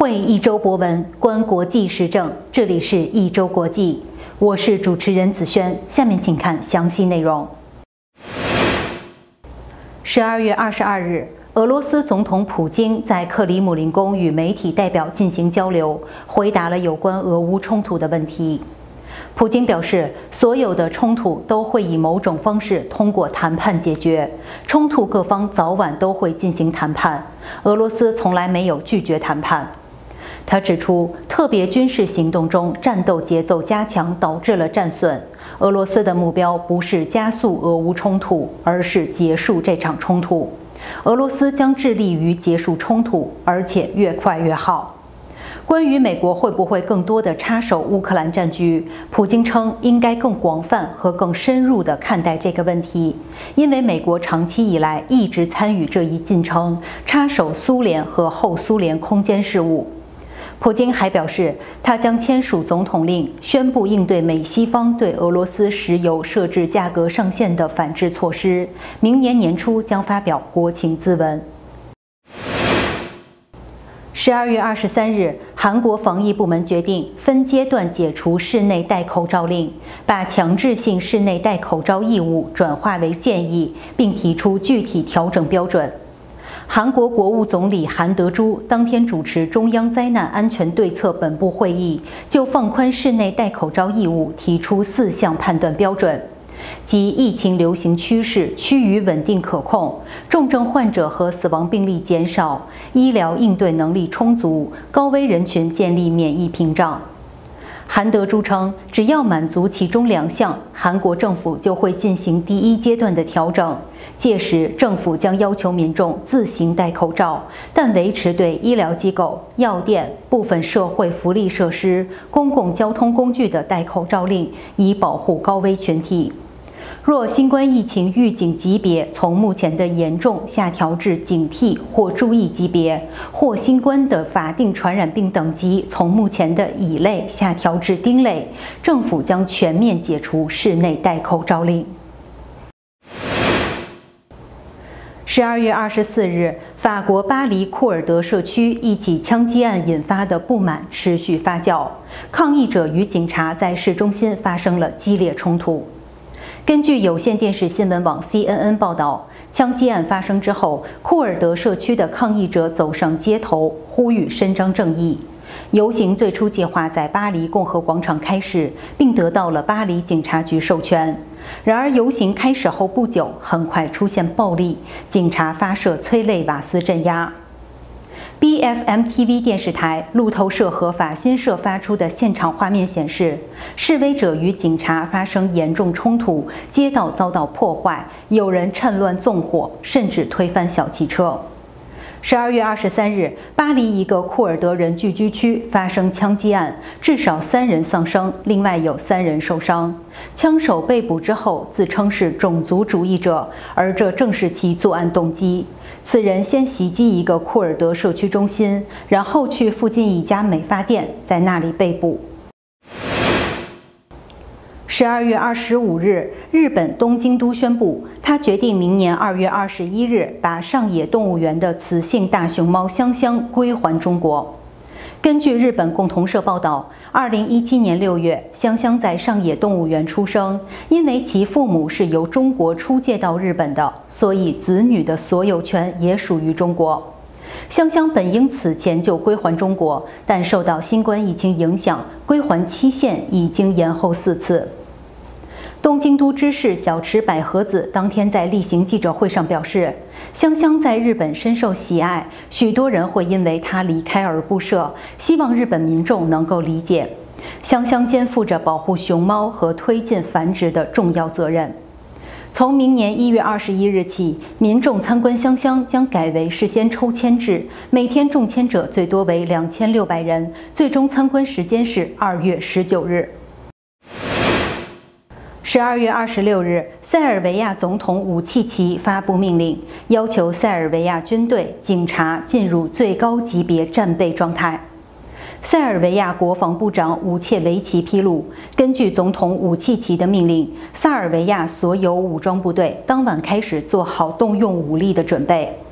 会一周博文，观国际时政。这里是一周国际，我是主持人子轩。下面请看详细内容。12月22日，俄罗斯总统普京在克里姆林宫与媒体代表进行交流，回答了有关俄乌冲突的问题。普京表示，所有的冲突都会以某种方式通过谈判解决，冲突各方早晚都会进行谈判。俄罗斯从来没有拒绝谈判。他指出，特别军事行动中战斗节奏加强导致了战损。俄罗斯的目标不是加速俄乌冲突，而是结束这场冲突。俄罗斯将致力于结束冲突，而且越快越好。关于美国会不会更多的插手乌克兰战局，普京称应该更广泛和更深入地看待这个问题，因为美国长期以来一直参与这一进程，插手苏联和后苏联空间事务。普京还表示，他将签署总统令，宣布应对美西方对俄罗斯石油设置价格上限的反制措施，明年年初将发表国情咨文。12月23日，韩国防疫部门决定分阶段解除室内戴口罩令，把强制性室内戴口罩义务转化为建议，并提出具体调整标准。韩国国务总理韩德洙当天主持中央灾难安全对策本部会议，就放宽室内戴口罩义务提出4项判断标准，即疫情流行趋势趋于稳定可控，重症患者和死亡病例减少，医疗应对能力充足，高危人群建立免疫屏障。韩德洙称，只要满足其中2项，韩国政府就会进行第1阶段的调整。届时，政府将要求民众自行戴口罩，但维持对医疗机构、药店、部分社会福利设施、公共交通工具的戴口罩令，以保护高危群体。若新冠疫情预警级别从目前的严重下调至警惕或注意级别，或新冠的法定传染病等级从目前的乙类下调至丁类，政府将全面解除室内戴口罩令。12月24日，法国巴黎库尔德社区一起枪击案引发的不满持续发酵，抗议者与警察在市中心发生了激烈冲突。根据有线电视新闻网 CNN 报道，枪击案发生之后，库尔德社区的抗议者走上街头，呼吁伸张正义。游行最初计划在巴黎共和广场开始，并得到了巴黎警察局授权。然而，游行开始后不久，很快出现暴力，警察发射催泪瓦斯镇压。BFM TV 电视台、路透社和法新社发出的现场画面显示，示威者与警察发生严重冲突，街道遭到破坏，有人趁乱纵火，甚至推翻小汽车。12月23日，巴黎一个库尔德人聚居区发生枪击案，至少3人丧生，另外有3人受伤。枪手被捕之后自称是种族主义者，而这正是其作案动机。此人先袭击一个库尔德社区中心，然后去附近一家美发店，在那里被捕。12月25日，日本东京都宣布，他决定明年2月21日把上野动物园的雌性大熊猫香香归还中国。根据日本共同社报道，2017年6月，香香在上野动物园出生，因为其父母是由中国出借到日本的，所以子女的所有权也属于中国。香香本应此前就归还中国，但受到新冠疫情影响，归还期限已经延后4次。东京都知事小池百合子当天在例行记者会上表示，香香在日本深受喜爱，许多人会因为她离开而不舍，希望日本民众能够理解。香香肩负着保护熊猫和推进繁殖的重要责任。从明年1月21日起，民众参观香香将改为事先抽签制，每天中签者最多为2600人，最终参观时间是2月19日。12月26日，塞尔维亚总统武契奇发布命令，要求塞尔维亚军队、警察进入最高级别战备状态。塞尔维亚国防部长武切维奇披露，根据总统武契奇的命令，塞尔维亚所有武装部队当晚开始做好动用武力的准备。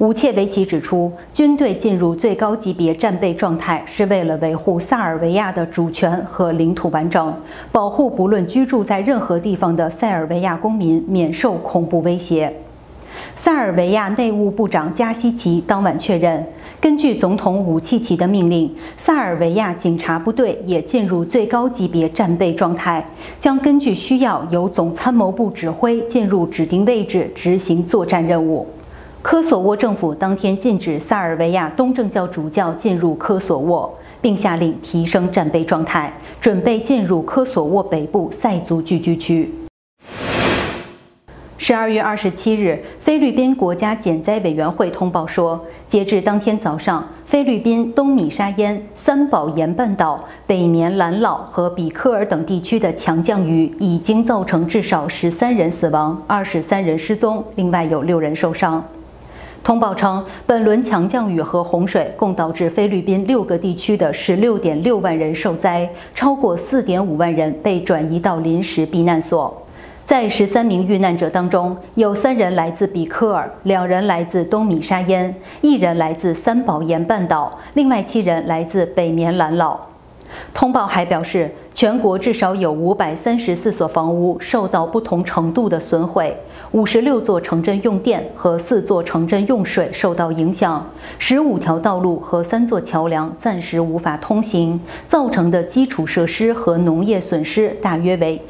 武切维奇指出，军队进入最高级别战备状态是为了维护塞尔维亚的主权和领土完整，保护不论居住在任何地方的塞尔维亚公民免受恐怖威胁。塞尔维亚内务部长加西奇当晚确认，根据总统武契奇的命令，塞尔维亚警察部队也进入最高级别战备状态，将根据需要由总参谋部指挥进入指定位置执行作战任务。科索沃政府当天禁止塞尔维亚东正教主教进入科索沃，并下令提升战备状态，准备进入科索沃北部塞族聚居区。12月27日，菲律宾国家减灾委员会通报说，截至当天早上，菲律宾东米沙烟、三宝岩半岛、北棉兰老和比科尔等地区的强降雨已经造成至少13人死亡、23人失踪，另外有6人受伤。通报称，本轮强降雨和洪水共导致菲律宾6个地区的16.6万人受灾，超过4.5万人被转移到临时避难所。在13名遇难者当中，有3人来自比科尔，2人来自东米沙烟，1人来自三宝岩半岛，另外7人来自北棉兰老。通报还表示，全国至少有534所房屋受到不同程度的损毁，56座城镇用电和4座城镇用水受到影响，15条道路和3座桥梁暂时无法通行，造成的基础设施和农业损失大约为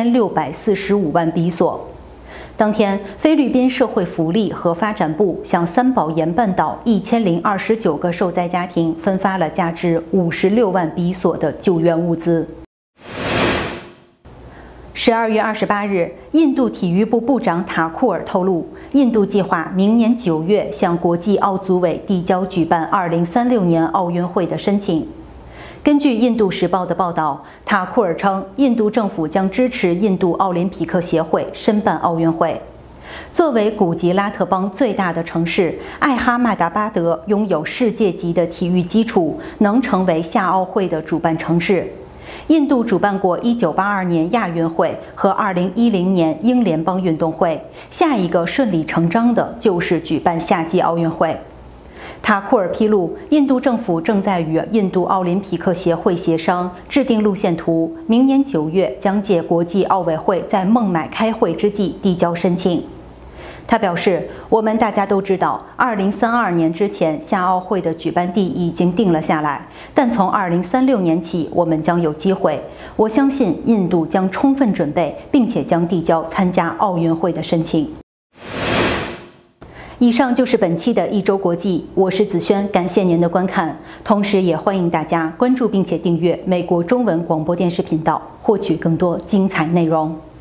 7645万比索。当天，菲律宾社会福利和发展部向三宝岩半岛1029个受灾家庭分发了价值56万比索的救援物资。12月28日，印度体育部部长塔库尔透露，印度计划明年9月向国际奥组委递交举办2036年奥运会的申请。根据《印度时报》的报道，塔库尔称，印度政府将支持印度奥林匹克协会申办奥运会。作为古吉拉特邦最大的城市，艾哈迈达巴德拥有世界级的体育基础，能成为夏奥会的主办城市。印度主办过1982年亚运会和2010年英联邦运动会，下一个顺理成章的就是举办夏季奥运会。塔库尔披露，印度政府正在与印度奥林匹克协会协商，制定路线图，明年9月将借国际奥委会在孟买开会之际递交申请。他表示，我们大家都知道，2032年之前夏奥会的举办地已经定了下来，但从2036年起，我们将有机会。我相信印度将充分准备，并且将递交参加奥运会的申请。以上就是本期的一周国际，我是子轩，感谢您的观看，同时也欢迎大家关注并且订阅美国中文广播电视频道，获取更多精彩内容。